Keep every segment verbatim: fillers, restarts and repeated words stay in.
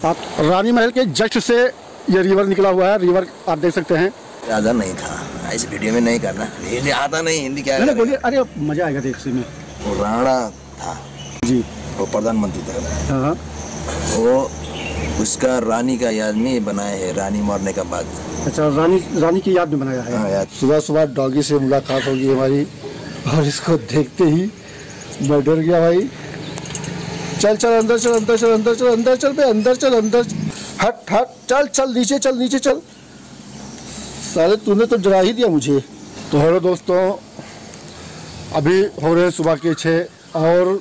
आप रानी महल के just say ये रिवर निकला हुआ है, रिवर आप देख सकते हैं। ज़्यादा नहीं था, इस वीडियो में नहीं करना, हिंदी आता नहीं, हिंदी क्या है? बोलिए। अरे मजा आएगा देखने में। वो राणा था जी, वो प्रधानमंत्री था। हाँ, वो उसका रानी का याद में बनाया है, रानी मरने का बाद। अच्छा, रानी रानी की याद में बनाया है। हाँ यार। सुबह सुबह डॉगी से मुलाकात होगी हमारी और इसको देखते ही मैं डर गया भाई। चल चल अंदर चल, अंदर चल, अंदर चल, अंदर चल बे, अंदर चल, अंदर हट हट, चल चल नीचे चल, नीचे चल। साले तूने तो डरा ही दिया मुझे। तो हेलो दोस्तों, अभी हो रहे सुबह के छः और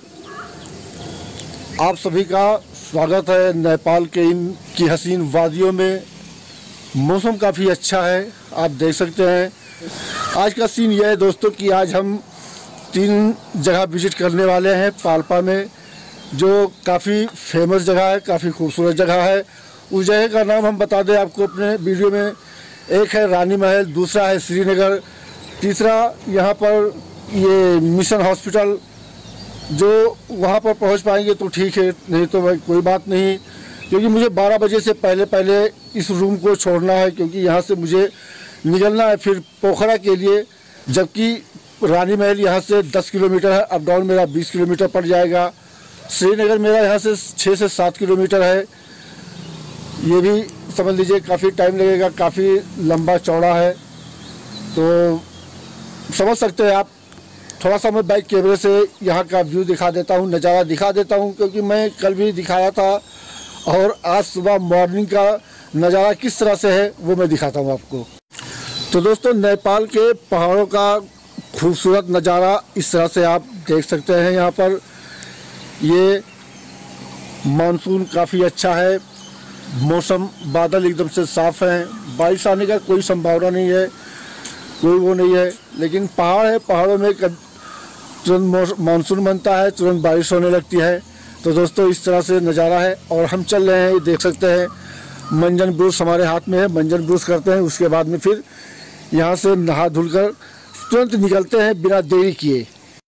आप सभी का स्वागत है नेपाल के इन की हसीन वादियों में। मौसम काफ़ी अच्छा है, आप देख सकते हैं। आज का सीन यह है दोस्तों कि आज हम तीन जगह विजिट करने वाले हैं पाल्पा में, जो काफ़ी फेमस जगह है, काफ़ी खूबसूरत जगह है। उस जगह का नाम हम बता दें आपको अपने वीडियो में। एक है रानी महल, दूसरा है श्रीनगर, तीसरा यहाँ पर ये मिशन हॉस्पिटल। जो वहाँ पर पहुँच पाएंगे तो ठीक है, नहीं तो भाई कोई बात नहीं, क्योंकि मुझे बारह बजे से पहले पहले इस रूम को छोड़ना है, क्योंकि यहाँ से मुझे निकलना है फिर पोखरा के लिए। जबकि रानी महल यहाँ से दस किलोमीटर है, अप डाउन मेरा बीस किलोमीटर पड़ जाएगा। श्रीनगर मेरा यहाँ से छः से सात किलोमीटर है, ये भी समझ लीजिए काफ़ी टाइम लगेगा, काफ़ी लंबा चौड़ा है। तो समझ सकते हैं आप। थोड़ा सा मैं बैक कैमरे से यहाँ का व्यू दिखा देता हूँ, नज़ारा दिखा देता हूँ, क्योंकि मैं कल भी दिखाया था और आज सुबह मॉर्निंग का नज़ारा किस तरह से है वो मैं दिखाता हूँ आपको। तो दोस्तों, नेपाल के पहाड़ों का खूबसूरत नज़ारा इस तरह से आप देख सकते हैं। यहाँ पर ये मानसून काफ़ी अच्छा है, मौसम बादल एकदम से साफ़ हैं, बारिश आने का कोई संभावना नहीं है, कोई वो नहीं है। लेकिन पहाड़ है, पहाड़ों में तुरंत मानसून बनता है, तुरंत बारिश होने लगती है। तो दोस्तों, इस तरह से नज़ारा है और हम चल रहे हैं, ये देख सकते हैं। मंजन ब्रूस हमारे हाथ में है, मंजन ब्रूस करते हैं, उसके बाद में फिर यहाँ से नहा धुलकर तुरंत निकलते हैं बिना देरी किए।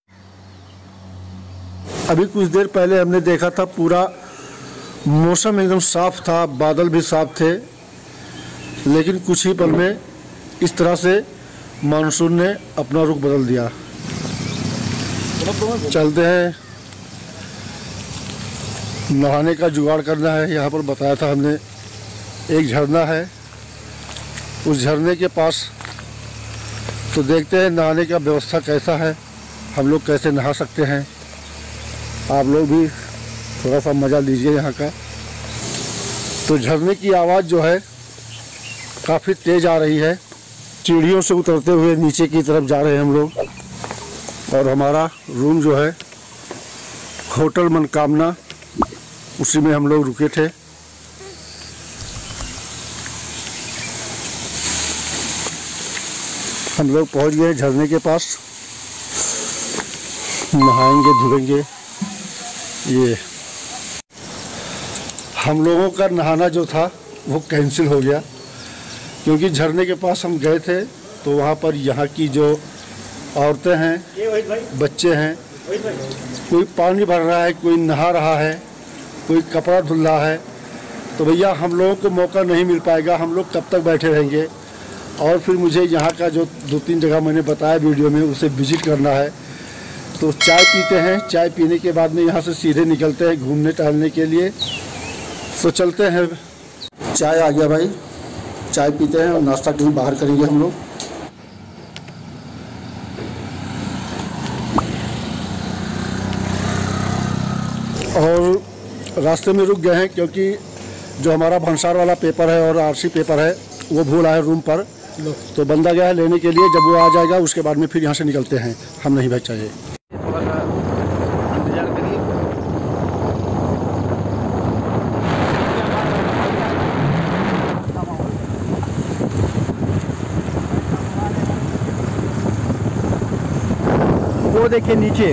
अभी कुछ देर पहले हमने देखा था पूरा मौसम एकदम साफ था, बादल भी साफ थे, लेकिन कुछ ही पल में इस तरह से मानसून ने अपना रुख बदल दिया। चलते हैं, नहाने का जुगाड़ करना है। यहाँ पर बताया था हमने एक झरना है, उस झरने के पास। तो देखते हैं नहाने का व्यवस्था कैसा है, हम लोग कैसे नहा सकते हैं। आप लोग भी थोड़ा सा मज़ा लीजिए यहाँ का। तो झरने की आवाज़ जो है काफ़ी तेज़ आ रही है। सीढ़ियों से उतरते हुए नीचे की तरफ जा रहे हैं हम लोग, और हमारा रूम जो है होटल मनकामना, उसी में हम लोग रुके थे। हम लोग पहुंच गए झरने के पास, नहाएंगे धुलेंगे। ये हम लोगों का नहाना जो था वो कैंसिल हो गया, क्योंकि झरने के पास हम गए थे तो वहाँ पर यहाँ की जो औरतें हैं, बच्चे हैं, कोई पानी भर रहा है, कोई नहा रहा है, कोई कपड़ा धुल रहा है। तो भैया हम लोगों को मौका नहीं मिल पाएगा, हम लोग कब तक बैठे रहेंगे। और फिर मुझे यहाँ का जो दो तीन जगह मैंने बताया वीडियो में, उसे विजिट करना है। तो चाय पीते हैं, चाय पीने के बाद में यहाँ से सीधे निकलते हैं घूमने टहलने के लिए। तो चलते हैं। चाय आ गया भाई, चाय पीते हैं और नाश्ता कहीं बाहर करेंगे हम लोग। और रास्ते में रुक गए हैं, क्योंकि जो हमारा भंसार वाला पेपर है और आरसी पेपर है वो भूल आया रूम पर। तो बंदा गया है लेने के लिए, जब वो आ जाएगा उसके बाद में फिर यहाँ से निकलते हैं। हम नहीं भाग चाहिए। वो देखिए नीचे,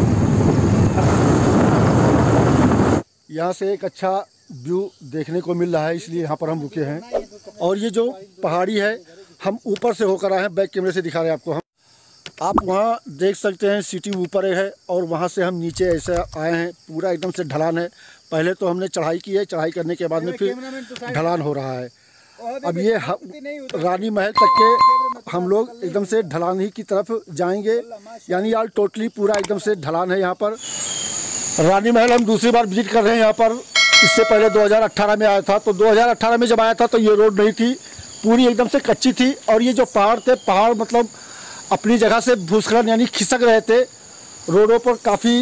यहाँ से एक अच्छा व्यू देखने को मिल रहा है, इसलिए यहाँ पर हम रुके हैं। और ये जो पहाड़ी है, हम ऊपर से होकर आए हैं, बैक कैमरे से दिखा रहे हैं आपको हम। आप वहाँ देख सकते हैं सिटी ऊपर है और वहाँ से हम नीचे ऐसे आए हैं, पूरा एकदम से ढलान है। पहले तो हमने चढ़ाई की है, चढ़ाई करने के बाद में फिर ढलान हो रहा है। अब ये रानी महल तक के हम लोग एकदम से ढलान ही की तरफ जाएंगे, यानी यार टोटली पूरा एकदम से ढलान है यहाँ पर। रानी महल हम दूसरी बार विजिट कर रहे हैं यहाँ पर। इससे पहले दो हज़ार अठारह में आया था, तो दो हज़ार अठारह में जब आया था तो ये रोड नहीं थी, पूरी एकदम से कच्ची थी। और ये जो पहाड़ थे, पहाड़ मतलब अपनी जगह से भूस्खलन यानी खिसक रहे थे। रोडों पर काफ़ी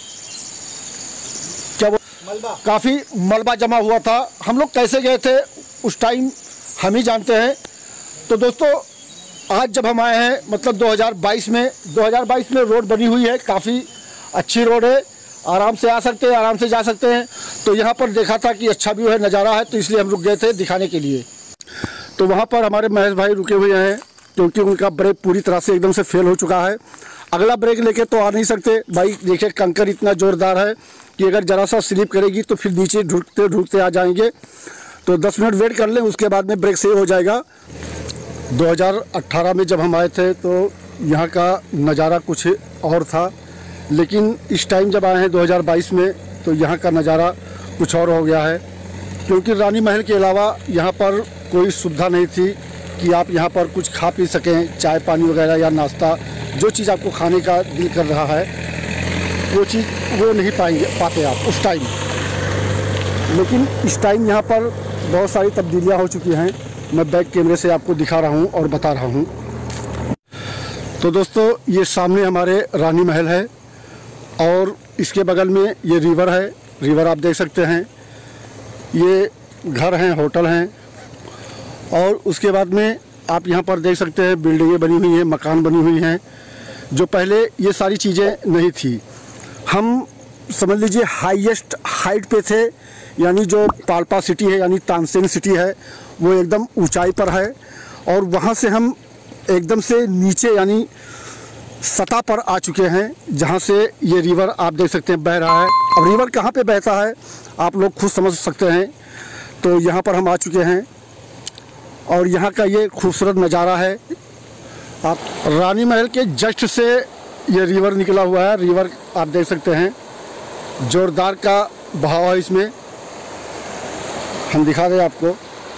क्या मलबा काफ़ी मलबा जमा हुआ था। हम लोग कैसे गए थे उस टाइम हम ही जानते हैं। तो दोस्तों आज जब हम आए हैं मतलब दो हज़ार बाईस में दो हज़ार बाईस में रोड बनी हुई है, काफ़ी अच्छी रोड है, आराम से आ सकते हैं, आराम से जा सकते हैं। तो यहाँ पर देखा था कि अच्छा व्यू है, नज़ारा है, तो इसलिए हम रुक गए थे दिखाने के लिए। तो वहाँ पर हमारे महेश भाई रुके हुए हैं क्योंकि उनका ब्रेक पूरी तरह से एकदम से फेल हो चुका है। अगला ब्रेक लेके तो आ नहीं सकते भाई। देखिए कंकर इतना ज़ोरदार है कि अगर ज़रा सा स्लिप करेगी तो फिर नीचे ढूंढते ढूंढते आ जाएंगे। तो दस मिनट वेट कर लें, उसके बाद में ब्रेक सही हो जाएगा। दो हज़ार अठारह में जब हम आए थे तो यहाँ का नज़ारा कुछ और था, लेकिन इस टाइम जब आए हैं दो हज़ार बाईस में तो यहाँ का नज़ारा कुछ और हो गया है। क्योंकि रानी महल के अलावा यहाँ पर कोई सुविधा नहीं थी कि आप यहाँ पर कुछ खा पी सकें, चाय पानी वगैरह या नाश्ता, जो चीज़ आपको खाने का दिल कर रहा है वो चीज़ वो नहीं पाएंगे पाते आप उस टाइम। लेकिन इस टाइम यहाँ पर बहुत सारी तब्दीलियाँ हो चुकी हैं। मैं बैक कैमरे से आपको दिखा रहा हूँ और बता रहा हूँ। तो दोस्तों ये सामने हमारे रानी महल है और इसके बगल में ये रिवर है। रिवर आप देख सकते हैं, ये घर हैं, होटल हैं, और उसके बाद में आप यहाँ पर देख सकते हैं बिल्डिंगें बनी हुई हैं, मकान बनी हुई हैं, जो पहले ये सारी चीज़ें नहीं थी। हम समझ लीजिए हाईएस्ट हाइट पे थे, यानी जो पाल्पा सिटी है यानी तानसेन सिटी है वो एकदम ऊंचाई पर है, और वहाँ से हम एकदम से नीचे यानी सतह पर आ चुके हैं, जहाँ से ये रिवर आप देख सकते हैं बह रहा है। अब रिवर कहाँ पे बहता है आप लोग खुद समझ सकते हैं। तो यहाँ पर हम आ चुके हैं और यहाँ का ये खूबसूरत नज़ारा है। आप रानी महल के जस्ट से ये रिवर निकला हुआ है। रिवर आप देख सकते हैं, जोरदार का बहाव है इसमें। हम दिखा दें आपको।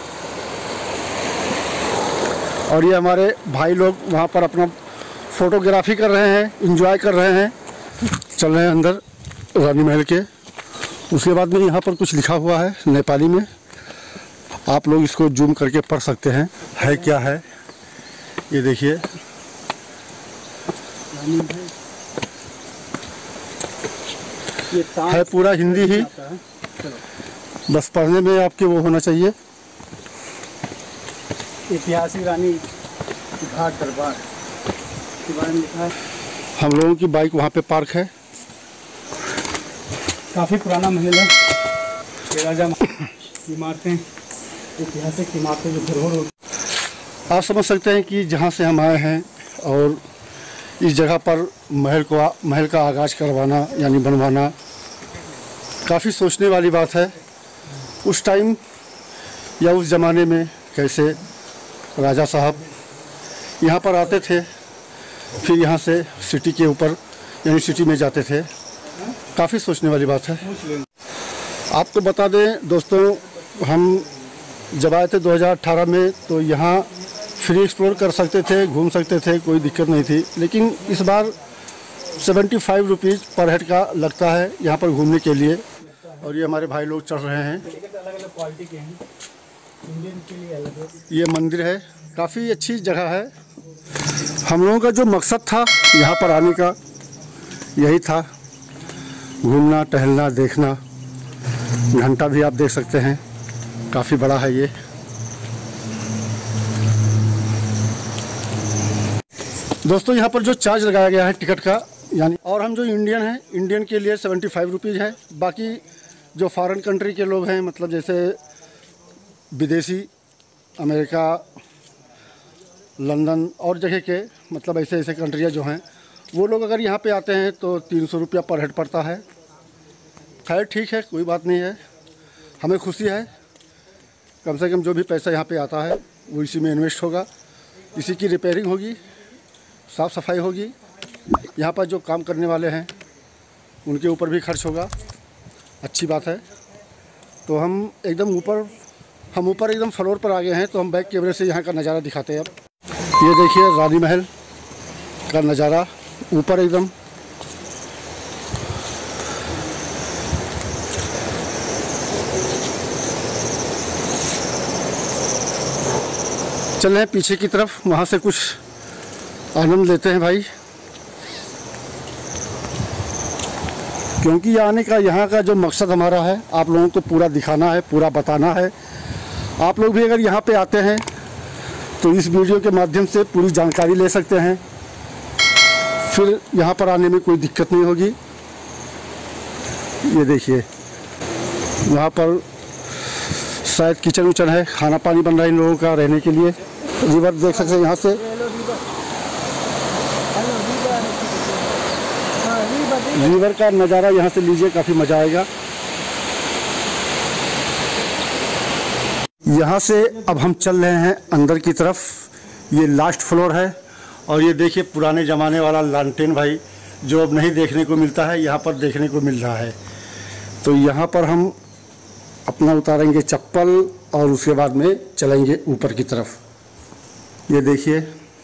और ये हमारे भाई लोग वहाँ पर अपना फोटोग्राफी कर रहे हैं, एंजॉय कर रहे हैं, चल रहे हैं अंदर रानी महल के। उसके बाद में यहाँ पर कुछ लिखा हुआ है नेपाली में, आप लोग इसको जूम करके पढ़ सकते हैं है क्या है। ये देखिए है पूरा हिंदी ही, बस पढ़ने में आपके वो होना चाहिए। ऐतिहासिक रानी घाट दरबार के बारे में लिखा है। हम लोगों की बाइक वहाँ पे पार्क है। काफ़ी पुराना महल है। ये राजा इमारतें, ऐतिहासिक इमारतें जो धरोहर। आप समझ सकते हैं कि जहाँ से हम आए हैं और इस जगह पर महल को महल का आगाज़ करवाना यानी बनवाना काफ़ी सोचने वाली बात है। उस टाइम या उस ज़माने में कैसे राजा साहब यहाँ पर आते थे, फिर यहाँ से सिटी के ऊपर यानी सिटी में जाते थे। काफ़ी सोचने वाली बात है। आपको बता दें दोस्तों, हम जब आए थे दो हज़ार अठारह में तो यहाँ फ्री एक्सप्लोर कर सकते थे, घूम सकते थे, कोई दिक्कत नहीं थी। लेकिन इस बार सेवेंटी फाइव रुपीज़ पर हेड का लगता है यहाँ पर घूमने के लिए। और ये हमारे भाई लोग चढ़ रहे हैं। ये मंदिर है, काफ़ी अच्छी जगह है। हम लोगों का जो मकसद था यहाँ पर आने का यही था, घूमना, टहलना, देखना। घंटा भी आप देख सकते हैं, काफ़ी बड़ा है ये। दोस्तों यहाँ पर जो चार्ज लगाया गया है टिकट का, यानी और हम जो इंडियन हैं, इंडियन के लिए सेवेंटी फाइव रुपीज़ है। बाकी जो फॉरेन कंट्री के लोग हैं, मतलब जैसे विदेशी, अमेरिका, लंदन और जगह के, मतलब ऐसे ऐसे कंट्रियाँ जो हैं, वो लोग अगर यहाँ पे आते हैं तो तीन सौ रुपया पर हेड पड़ता है। खैर ठीक है, कोई बात नहीं है, हमें खुशी है। कम से कम जो भी पैसा यहाँ पे आता है वो इसी में इन्वेस्ट होगा, इसी की रिपेयरिंग होगी, साफ़ सफाई होगी। यहाँ पर जो काम करने वाले हैं उनके ऊपर भी खर्च होगा, अच्छी बात है। तो हम एकदम ऊपर हम ऊपर एकदम फ्लोर पर आ गए हैं, तो हम बैक कैमरे से यहाँ का नज़ारा दिखाते हैं। अब ये देखिए रानी महल का नज़ारा ऊपर एकदम। चल रहे हैं पीछे की तरफ, वहाँ से कुछ आनंद लेते हैं भाई, क्योंकि आने का यहाँ का जो मकसद हमारा है आप लोगों को पूरा दिखाना है, पूरा बताना है। आप लोग भी अगर यहाँ पे आते हैं तो इस वीडियो के माध्यम से पूरी जानकारी ले सकते हैं, फिर यहाँ पर आने में कोई दिक्कत नहीं होगी। ये देखिए वहाँ पर शायद किचन उचन है, खाना पानी बन रहा है इन लोगों का रहने के लिए। रिवर देख सकते हैं यहाँ से, रिवर का नज़ारा यहाँ से लीजिए, काफ़ी मज़ा आएगा। यहाँ से अब हम चल रहे हैं अंदर की तरफ। ये लास्ट फ्लोर है और ये देखिए पुराने ज़माने वाला लालटेन भाई, जो अब नहीं देखने को मिलता है, यहाँ पर देखने को मिल रहा है। तो यहाँ पर हम अपना उतारेंगे चप्पल और उसके बाद में चलेंगे ऊपर की तरफ। ये देखिए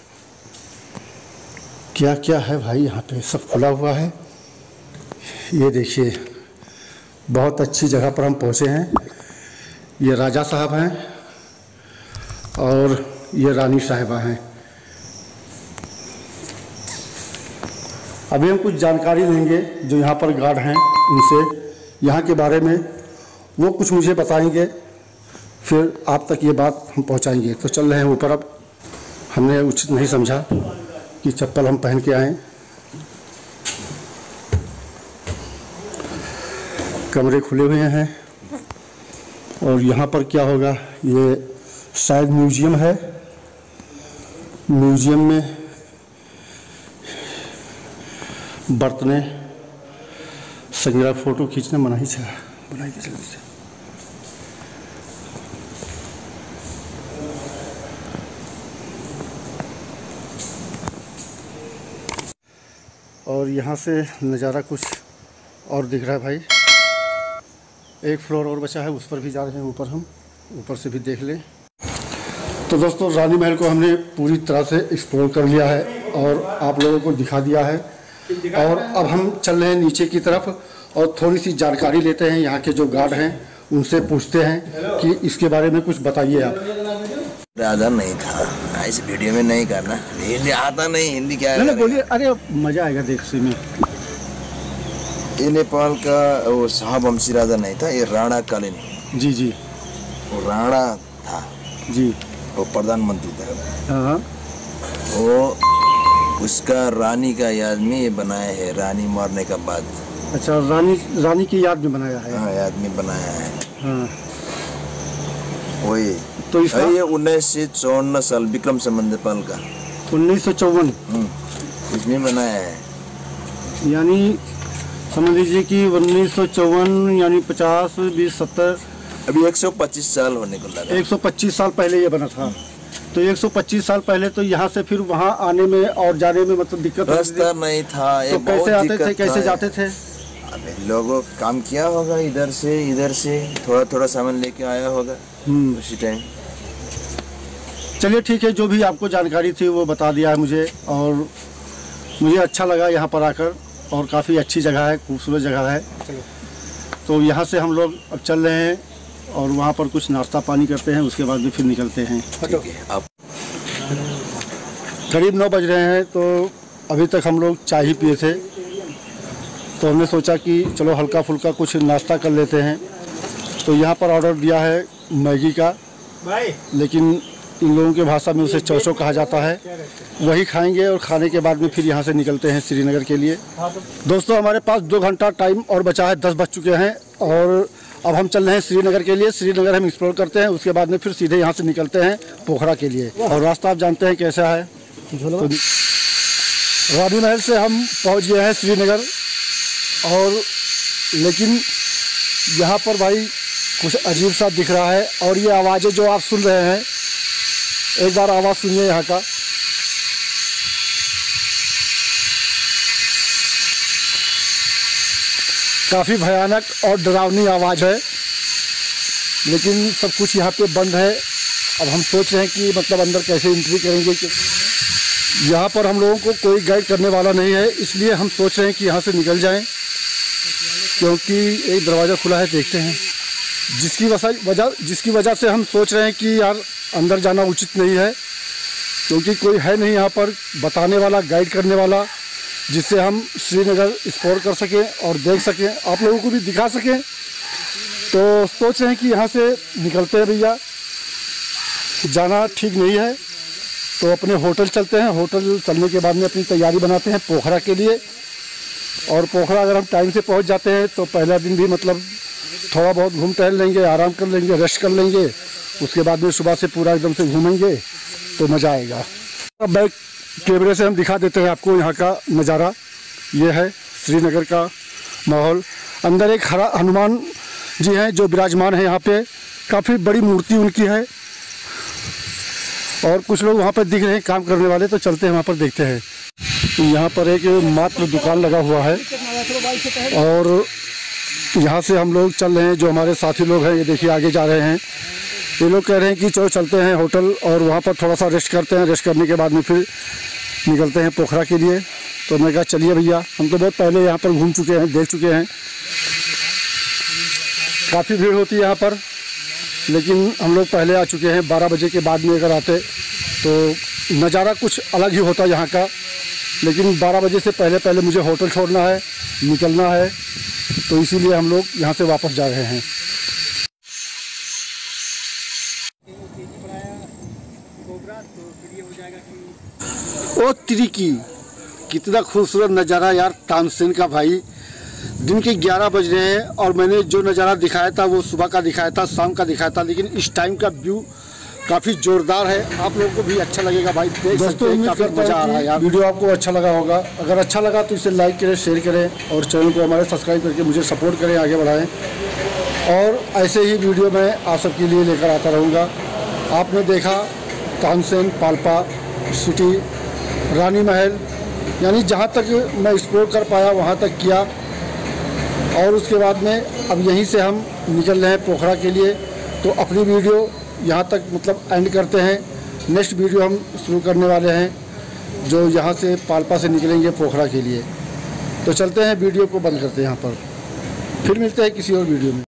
क्या क्या है भाई, यहाँ पे सब खुला हुआ है। ये देखिए बहुत अच्छी जगह पर हम पहुँचे हैं। ये राजा साहब हैं और ये रानी साहिबा हैं। अभी हम कुछ जानकारी लेंगे जो यहाँ पर गार्ड हैं उनसे, यहाँ के बारे में वो कुछ मुझे बताएंगे, फिर आप तक ये बात हम पहुँचाएंगे। तो चल रहे हैं ऊपर। अब हमने उचित नहीं समझा कि चप्पल हम पहन के आएँ। कमरे खुले हुए हैं और यहाँ पर क्या होगा, ये शायद म्यूजियम है। म्यूजियम में बर्तने संग्रह, फोटो खींचने मनाही छा बनाई के जल्दी से। और यहाँ से नज़ारा कुछ और दिख रहा है भाई। एक फ्लोर और बचा है, उस पर भी जा रहे हैं ऊपर, हम ऊपर से भी देख लें। तो दोस्तों रानी महल को हमने पूरी तरह से एक्सप्लोर कर लिया है और आप लोगों को दिखा दिया है। और अब हम चल रहे हैं नीचे की तरफ और थोड़ी सी जानकारी लेते हैं। यहाँ के जो गार्ड हैं उनसे पूछते हैं कि इसके बारे में कुछ बताइए आप। राजा नहीं था, इस वीडियो में नहीं करना, हिंदी आता नहीं, हिंदी क्या है? बोलिए, अरे मज़ा आएगा देखने में। ये नेपाल का वो शाहवंशी राजा नहीं था, ये राणा कालीन। जी जी, वो राणा था जी, वो प्रधानमंत्री था। हाँ, वो उसका रानी का याद में ये बनाया है, रानी मरने के बाद। अच्छा, रानी रानी की याद में बनाया है। हाँ, याद में बनाया है। हाँ, वही तो इसका ये उन्नीस सौ चौवन साल विक्रम संवत नेपाल का उन्नीस सौ चौवन इसमें बनाया है। यानी समझ लीजिए कि उन्नीस सौ चौवन यानी पचास बीस सत्तर, अभी एक सौ पच्चीस साल होने को लगा। एक सौ पच्चीस साल पहले ये बना था। तो एक सौ पच्चीस साल पहले तो यहाँ से फिर वहाँ आने में और जाने में मतलब दिक्कत रास्ता नहीं था। तो कैसे आते थे, कैसे जाते थे? अबे लोगों काम किया होगा, इधर से इधर से थोड़ा थोड़ा सामान लेके आया होगा उसी टाइम। चलिए ठीक है, जो भी आपको जानकारी थी वो बता दिया है मुझे और मुझे अच्छा लगा यहाँ पर आकर। और काफ़ी अच्छी जगह है, खूबसूरत जगह है। तो यहाँ से हम लोग अब चल रहे हैं और वहाँ पर कुछ नाश्ता पानी करते हैं, उसके बाद भी फिर निकलते हैं। अब करीब नौ बज रहे हैं, तो अभी तक हम लोग चाय ही पिए थे, तो हमने सोचा कि चलो हल्का फुल्का कुछ नाश्ता कर लेते हैं। तो यहाँ पर ऑर्डर दिया है मैगी का, लेकिन इन लोगों की भाषा में उसे चौचौ कहा जाता है। वही खाएंगे और खाने के बाद में फिर यहाँ से निकलते हैं श्रीनगर के लिए। दोस्तों हमारे पास दो घंटा टाइम और बचा है, दस बज चुके हैं और अब हम चल रहे हैं श्रीनगर के लिए। श्रीनगर हम एक्सप्लोर करते हैं, उसके बाद में फिर सीधे यहाँ से निकलते हैं पोखरा के लिए। और रास्ता आप जानते हैं कैसा है। तो रानी महल से हम पहुँच गए हैं श्रीनगर, और लेकिन यहाँ पर भाई कुछ अजीब सा दिख रहा है। और ये आवाज़ें जो आप सुन रहे हैं, एक बार आवाज़ सुनिए यहाँ का। काफ़ी भयानक और डरावनी आवाज़ है, लेकिन सब कुछ यहाँ पे बंद है। अब हम सोच रहे हैं कि मतलब अंदर कैसे एंट्री करेंगे, क्योंकि यहाँ पर हम लोगों को कोई गाइड करने वाला नहीं है, इसलिए हम सोच रहे हैं कि यहाँ से निकल जाएं, क्योंकि एक दरवाज़ा खुला है, देखते हैं। जिसकी वजह जिसकी वजह से हम सोच रहे हैं कि यार अंदर जाना उचित नहीं है, क्योंकि कोई है नहीं यहाँ पर बताने वाला, गाइड करने वाला, जिससे हम श्रीनगर एक्सप्लोर कर सकें और देख सकें, आप लोगों को भी दिखा सकें। तो सोच रहे हैं कि यहाँ से निकलते हैं भैया, जाना ठीक नहीं है तो अपने होटल चलते हैं। होटल चलने के बाद में अपनी तैयारी बनाते हैं पोखरा के लिए। और पोखरा अगर हम टाइम से पहुँच जाते हैं तो पहला दिन भी मतलब थोड़ा बहुत घूम टहल लेंगे, आराम कर लेंगे, रेस्ट कर लेंगे। उसके बाद में सुबह से पूरा एकदम से घूमेंगे तो मज़ा आएगा। अब बैक कैमरे से हम दिखा देते हैं आपको यहाँ का नज़ारा। ये है श्रीनगर का माहौल। अंदर एक हरा हनुमान जी हैं जो विराजमान है यहाँ पे, काफ़ी बड़ी मूर्ति उनकी है। और कुछ लोग वहाँ पर दिख रहे हैं काम करने वाले, तो चलते हैं वहाँ पर, देखते हैं। यहाँ पर एक मात्र दुकान लगा हुआ है और यहाँ से हम लोग चल रहे हैं। जो हमारे साथी लोग हैं ये देखिए आगे जा रहे हैं। ये लोग कह रहे हैं कि चलो चलते हैं होटल और वहाँ पर थोड़ा सा रेस्ट करते हैं। रेस्ट करने के बाद में फिर निकलते हैं पोखरा के लिए। तो मैं कहा चलिए भैया, हम तो बहुत पहले यहाँ पर घूम चुके हैं, देख चुके हैं। काफ़ी भीड़ होती है यहाँ पर, लेकिन हम लोग पहले आ चुके हैं। बारह बजे के बाद में अगर आते तो नज़ारा कुछ अलग ही होता यहाँ का, लेकिन बारह बजे से पहले पहले मुझे होटल छोड़ना है, निकलना है, तो इसीलिए हम लोग यहाँ से वापस जा रहे हैं। ओ त्रिकी, कितना खूबसूरत नज़ारा यार तानसेन का भाई। दिन के ग्यारह बज रहे हैं और मैंने जो नज़ारा दिखाया था वो सुबह का दिखाया था, शाम का दिखाया था, लेकिन इस टाइम का व्यू काफ़ी ज़ोरदार है। आप लोगों को भी अच्छा लगेगा भाई, देख सकते हैं, काफ़ी मज़ा आ रहा है यार। वीडियो आपको अच्छा लगा होगा। अगर अच्छा लगा तो इसे लाइक करें, शेयर करें और चैनल को हमारे सब्सक्राइब करके मुझे सपोर्ट करें, आगे बढ़ाएं। और ऐसे ही वीडियो मैं आप सबके लिए लेकर आता रहूँगा। आपने देखा तानसेन, पाल्पा सिटी, रानी महल, यानी जहाँ तक मैं एक्सप्लोर कर पाया वहाँ तक किया। और उसके बाद में अब यहीं से हम निकल रहे हैं पोखरा के लिए। तो अपनी वीडियो यहाँ तक मतलब एंड करते हैं। नेक्स्ट वीडियो हम शुरू करने वाले हैं जो यहाँ से पाल्पा से निकलेंगे पोखरा के लिए। तो चलते हैं, वीडियो को बंद करते हैं यहाँ पर, फिर मिलते हैं किसी और वीडियो में।